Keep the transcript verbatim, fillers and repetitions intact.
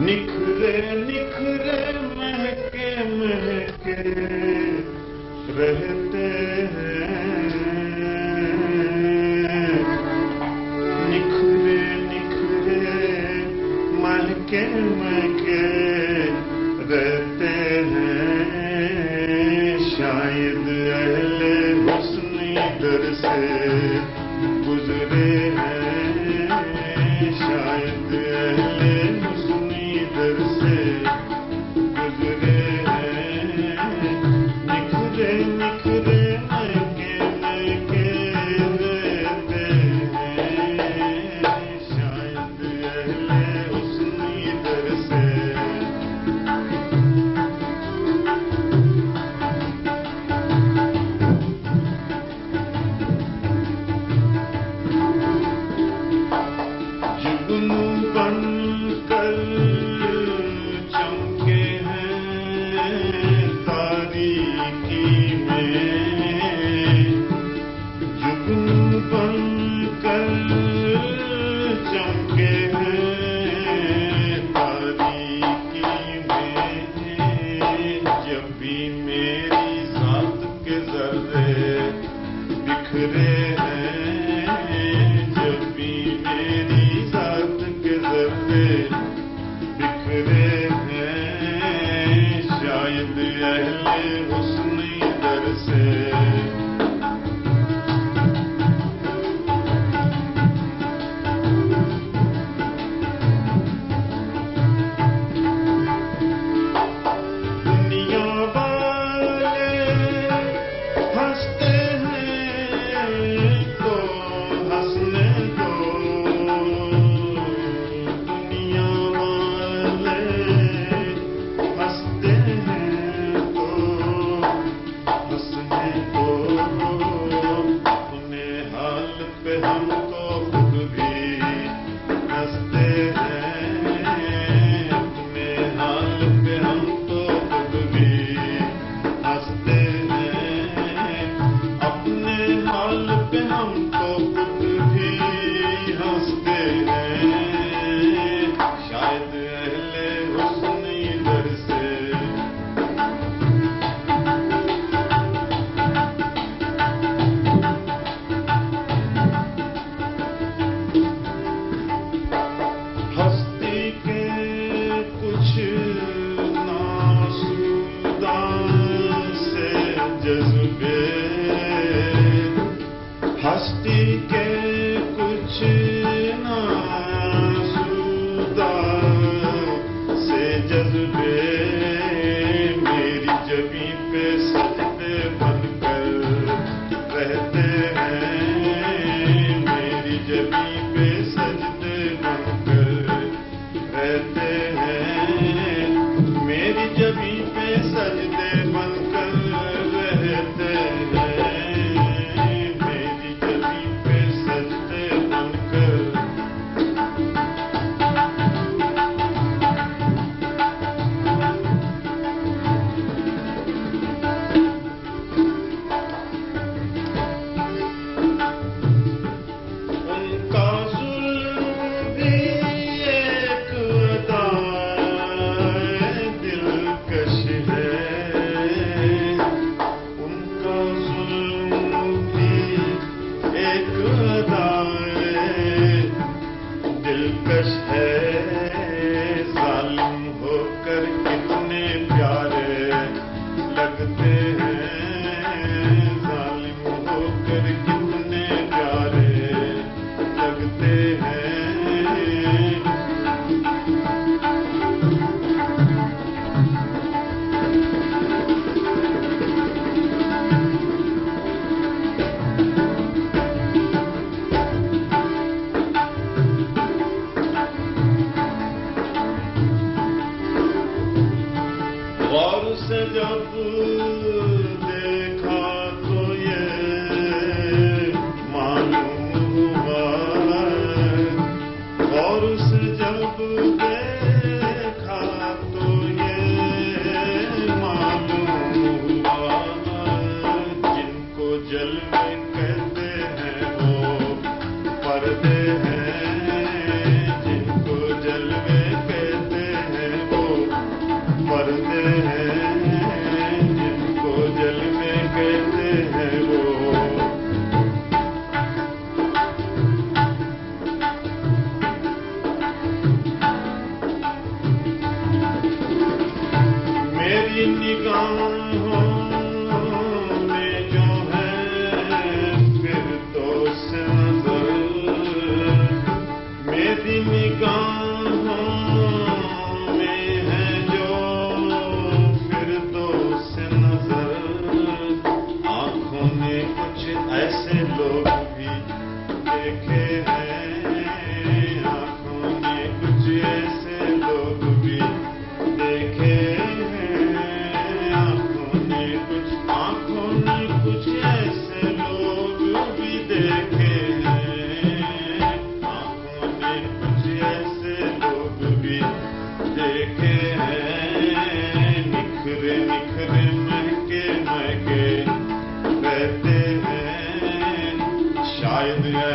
نکھرے نکھرے مہکے مہکے رہتے ہیں، نکھرے نکھرے مہکے مہکے رہتے ہیں، شاید اہل حسن ادھر سے گزرے ہیں، شاید اہل حسن ادھر سے گزرے ہیں، نکھرے نکھرے مہکے مہکے رہتے ہیں، شاید اہل حسن ادھر سے جگنو بن کر چمکے ہیں تاریکی میں، جگنو بن کر چمکے ہیں تاریکی میں، جب بھی میری ذات کے ذرے بکھرے ہیں، جب بھی میری ذات کے ذرے بکھرے ہیں، شاید اہل حسن ادھر سے دنیا والے ہنستے ہیں تو ہنسنے دو، دنیا والے ہنستے ہیں تو ہنسنے دو، انہیں حال پہ ہم تو خود بھی ہنستے ہیں، اپنے حال پہ ہم تو خود بھی ہنستے ہیں، اپنے حال پہ ہم تو خود بھی ہنستے ہیں، شاید اہل حسن ادھر سے ہستی کے کچھ ناسودہ سے جذبے، ہستی کے کچھ ناسودہ سے جذبے، میری جبیں پہ سجدے بن کر رہتے ہیں، میری جبیں پہ سجدے بن کر رہتے ہیں، میری جبیں پہ سجدے بن کر رہتے ہیں، میری جبیں پہ سجدے بن کر ان کا ظلم بھی ایک ادا دلکش ہے، ان کا ظلم بھی ایک ادا دلکش ہے، ظالم ہو کر کتنے پیارے لگتے ہیں، ظالم ہو کر کتنے پیارے لگتے ہیں، غور سے جب دیکھا تو یہ معلوم ہوا، غور سے جب دیکھا تو یہ معلوم ہوا، جن کو جلوے کہتے ہیں وہ پردے ہیں، جن کو جلوے کہتے ہیں निखरे निखरे महके महके रहते हैं, शायद